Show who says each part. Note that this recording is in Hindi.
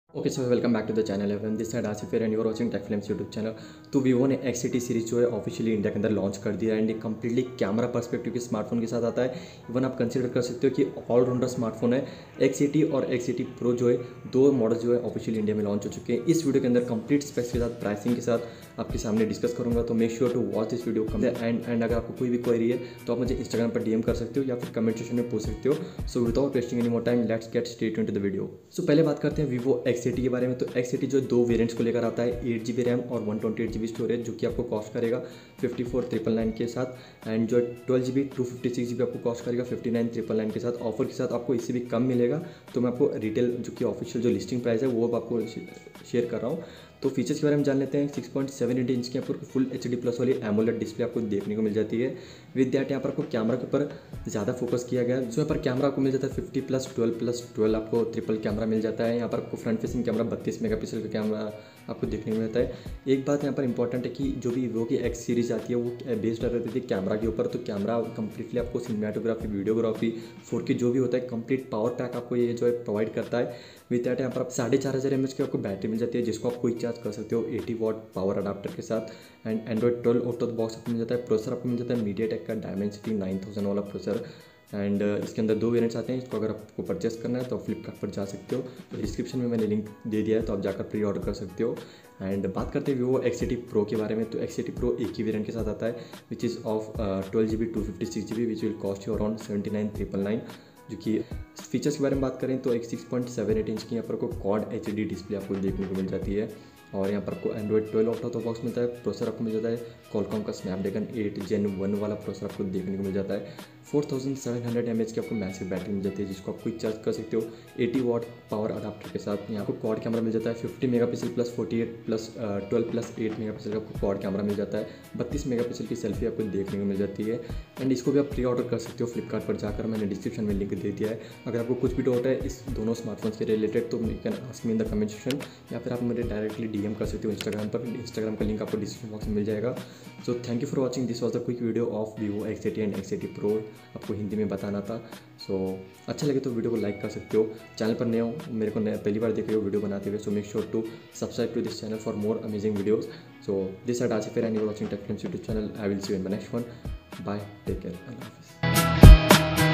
Speaker 1: Okay so welcome back to the channel everyone, this side Asif and you are watching tech films YouTube channel. तो वीवो ने XCT सीरीज जो है ऑफिशियली इंडिया के अंदर लॉन्च कर दिया है एंड ये कम्प्लीटली कैमरा पर्सपेक्टिव के स्मार्टफोन के साथ आता है। इवन आप कंसीडर कर सकते हो कि ऑलराउंडर स्मार्टफोन है। XCT और XCT प्रो जो है दो मॉडल जो है ऑफिशियली इंडिया में लॉन्च हो चुके हैं। इस वीडियो के अंदर कंप्लीट स्पेक्स के साथ प्राइसिंग के साथ आपके सामने डिस्कस करूंगा, तो make sure to watch this video कम एंड अगर आपको कोई भी क्वेरी है तो आप मुझे इंस्टाग्राम पर डीएम कर सकते हो या फिर कमेंट सेक्शन में पूछ सकते हो। So without wasting any more time let's get straight into the video. So पहले बात करते हैं वीवो XCT के बारे में। तो XCT जो दो वेरिएंट्स को लेकर आता है, 8GB रैम और 128GB स्टोरेज, जो कि आपको कॉस्ट करेगा 54,999 के साथ। एंड जो 12GB 256GB आपको कॉस्ट करेगा 59,999 के साथ। ऑफर के साथ आपको इससे भी कम मिलेगा, तो मैं आपको रिटेल जो कि ऑफिशियल जो लिस्टिंग प्राइस है वो अब आपको शेयर कर रहा हूँ। तो फीचर्स के बारे में जान लेते हैं। 6.78 इंच की आपको फुल HD प्लस वाली एमोलेड डिस्प्ले आपको देखने को मिल जाती है। विद दैट यहाँ पर आपको कैमरा के ऊपर ज़्यादा फोकस किया गया है। सो यहाँ पर कैमरा आपको मिल जाता है 50+12+12 आपको ट्रिपल कैमरा मिल जाता है। यहाँ पर आपको फ्रंट फेसिंग कैमरा 32 मेगापिक्सल का कैमरा आपको देखने को मिलता है। एक बात यहाँ पर इंपॉर्टेंट है कि जो भी वीवो की X सीरीज आती है वो बेस्ड रहती थी कैमरा के ऊपर। तो कैमरा कंप्लीटली आपको सिनेमेटोग्राफी, वीडियोग्राफी, 4K जो भी होता है कंप्लीट पावर पैक आपको ये जो है प्रोवाइड करता है। विद दैट यहाँ पर आप 4500 mAh की आपको बैटरी मिल जाती है, जिसको आप क्विक चार्ज कर सकते हो 80 वॉट पावर अडाप्टर के साथ। And Android 12 out of the box आपको मिल जाता है। प्रोसेसर आपको मिल जाता है मीडियाटेक का डायमेंसिटी 9000 वाला प्रोसेसर। एंड इसके अंदर दो वेरिएंट्स आते हैं। इसको अगर आपको परचेस करना है तो फ्लिपकार्ट पर जा सकते हो, तो डिस्क्रिप्शन में मैंने लिंक दे दिया है, तो आप जाकर प्री ऑर्डर कर सकते हो। एंड बात करते हैं वीवो XCT प्रो के बारे में। तो XCT प्रो एक ही वेरिएंट के साथ आता है, which is of 12GB 256GB, which will cost you around 79,999। जो कि फीचर्स के बारे में बात करें तो एक 6.78 इंच की यहाँ पर को क्वाड HD डिस्प्ले आपको देखने को मिल जाती है। और यहाँ पर आपको Android 12 out of the box मिलता है। प्रोसेसर आपको मिल जाता है कॉलकॉम का स्नैपड्रैगन 8 Gen 1 वाला प्रोसेसर आपको देखने को मिल जाता है। 4700 mAh की आपको मैसिव बैटरी मिल जाती है, जिसको आप क्विक चार्ज कर सकते हो 80 वॉट पावर अडाप्टर के साथ। यहाँ आपको क्वाड कैमरा मिल जाता है 50 megapixel plus 48 plus 12 plus 8 megapixel का आपको क्वाड कैमरा मिल जाता है। 32 मेगापिक्सल की सेल्फी आपको देखने को मिल जाती है। एंड इसको भी आप प्री ऑर्डर कर सकते हो फ्लिपकार्ट पर जाकर, मैंने डिस्क्रिप्शन में लिंक दे दिया है। अगर आपको कुछ भी डाउट है इस दोनों स्मार्टफोन्स के रिलेटेड तो you can ask me in the comment section, या फिर आप मुझे डायरेक्टली डीएम कर सकते हो इंस्टाग्राम पर। इंस्टाग्राम का लिंक आपको डिस्क्रिप्शन बॉक्स में मिल जाएगा। So thank you for watching, this was the quick video of Vivo XCT and XCT pro. आपको हिंदी में बताना था। सो अच्छा लगे तो वीडियो को लाइक कर सकते हो। चैनल पर नए हो, मेरे को पहली बार देख रहे हो वीडियो बनाते हुए, so make sure to subscribe to this channel for more amazing videos. So this are Asif and you are watching tech films YouTube channel. I will see you in the next one. Bye, take care, अल्लाह हाफिज़।